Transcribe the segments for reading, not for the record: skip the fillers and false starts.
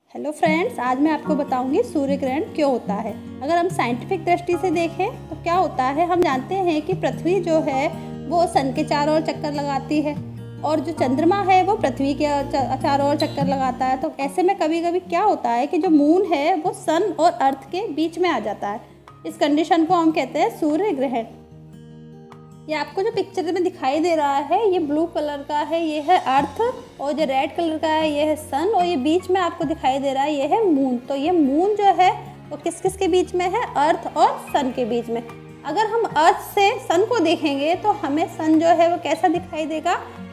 Hello friends, आज मैं आपको बताऊंगी सूर्य ग्रहण क्यों होता है। अगर हम साइंटिफिक दृष्टि से देखें तो क्या होता है, हम जानते हैं कि पृथ्वी जो है वो सन के चारों ओर चक्कर लगाती है और जो चंद्रमा है वो पृथ्वी के चारों ओर चक्कर लगाता है। तो ऐसे में कभी कभी क्या होता है कि जो मून है वो सन और अर्थ के बीच में आ जाता है। इस कंडीशन को हम कहते हैं सूर्य ग्रहण। ये आपको जो पिक्चर में दिखाई दे रहा है ये ब्लू कलर का है, ये है अर्थ, और जो रेड कलर का है ये है सन, और ये बीच में आपको दिखाई दे रहा है ये है मून। तो ये मून जो है वो किस किस के बीच में है, अर्थ और सन के बीच में। अगर हम अर्थ से सन को देखेंगे तो हमें सन जो है वो कैसा दिखाई देगा,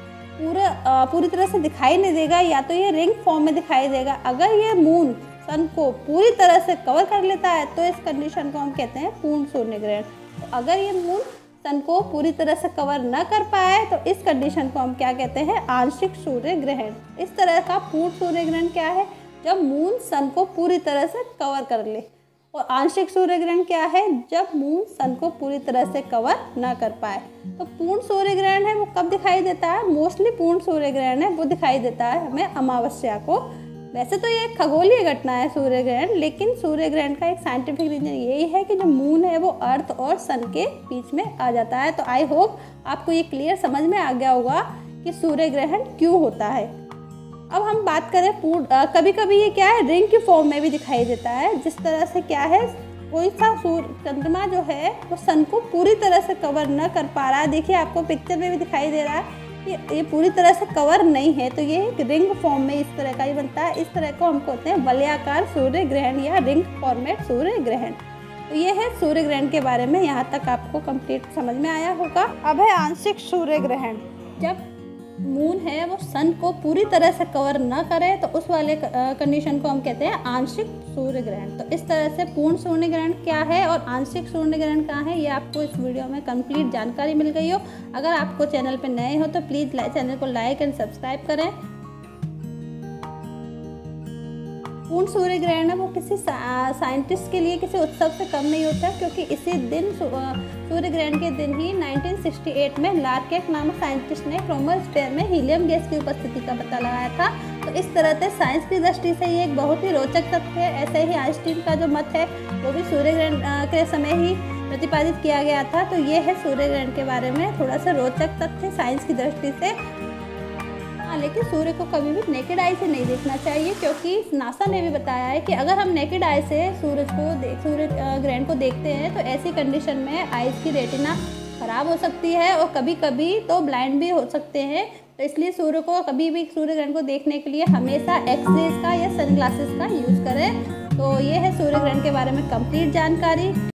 पूरी तरह से दिखाई नहीं देगा, या तो ये रिंग फॉर्म में दिखाई देगा। अगर ये मून सन को पूरी तरह से कवर कर लेता है तो इस कंडीशन को हम कहते हैं पूर्ण सूर्य ग्रहण। तो अगर ये मून सन को पूरी तरह से कवर न कर पाए तो इस कंडीशन को हम क्या कहते हैं, आंशिक सूर्य ग्रहण। इस तरह का पूर्ण सूर्य ग्रहण क्या है, जब मून सन को पूरी तरह से कवर कर ले। और आंशिक सूर्य ग्रहण क्या है, जब मून सन को पूरी तरह से कवर न कर पाए। तो पूर्ण सूर्य ग्रहण है वो कब दिखाई देता है, मोस्टली पूर्ण सूर्य ग्रहण है वो दिखाई देता है हमें अमावस्या को। वैसे तो ये एक खगोलीय घटना है सूर्य ग्रहण, लेकिन सूर्य ग्रहण का एक साइंटिफिक रीजन यही है कि जो मून है वो अर्थ और सन के बीच में आ जाता है। तो आई होप आपको ये क्लियर समझ में आ गया होगा कि सूर्य ग्रहण क्यों होता है। अब हम बात करें कभी कभी ये क्या है, रिंग की फॉर्म में भी दिखाई देता है। जिस तरह से क्या है, कोई सा चंद्रमा जो है वो सन को पूरी तरह से कवर न कर पा रहा है। देखिए आपको पिक्चर में भी दिखाई दे रहा है ये पूरी तरह से कवर नहीं है, तो ये एक रिंग फॉर्म में इस तरह का ही बनता है। इस तरह को हम कहते हैं वलयाकार सूर्य ग्रहण या रिंग फॉर्मेट सूर्य ग्रहण। तो ये है सूर्य ग्रहण के बारे में, यहाँ तक आपको कंप्लीट समझ में आया होगा। अब है आंशिक सूर्य ग्रहण। जब मून है वो सन को पूरी तरह से कवर ना करे तो उस वाले कंडीशन को हम कहते हैं आंशिक सूर्य ग्रहण। तो इस तरह से पूर्ण सूर्य ग्रहण क्या है और आंशिक सूर्य ग्रहण क्या है, ये आपको इस वीडियो में कंप्लीट जानकारी मिल गई हो। अगर आपको चैनल पे नए हो तो प्लीज़ चैनल को लाइक एंड सब्सक्राइब करें। पूर्ण सूर्य ग्रहण है वो किसी साइंटिस्ट के लिए किसी उत्सव से कम नहीं होता, क्योंकि इसी दिन सूर्य ग्रहण के दिन ही 1968 में लार्केट नामक साइंटिस्ट ने क्रोमोस्फीयर में हीलियम गैस की उपस्थिति का पता लगाया था। तो इस तरह से साइंस की दृष्टि से ये एक बहुत ही रोचक तथ्य है। ऐसे ही आइंस्टीन का जो मत है वो भी सूर्य ग्रहण के समय ही प्रतिपादित किया गया था। तो ये है सूर्य ग्रहण के बारे में थोड़ा सा रोचक तथ्य साइंस की दृष्टि से। लेकिन सूर्य को कभी भी नेकेड आई से नहीं देखना चाहिए, क्योंकि नासा ने भी बताया है कि अगर हम नेकेड आई से सूर्य ग्रहण को देखते हैं तो ऐसी कंडीशन में आइज की रेटिना खराब हो सकती है और कभी कभी तो ब्लाइंड भी हो सकते हैं। तो इसलिए सूर्य को कभी भी सूर्य ग्रहण को देखने के लिए हमेशा एक्सरेज का या सनग्लासेस का यूज़ करें। तो ये है सूर्य ग्रहण के बारे में कंप्लीट जानकारी।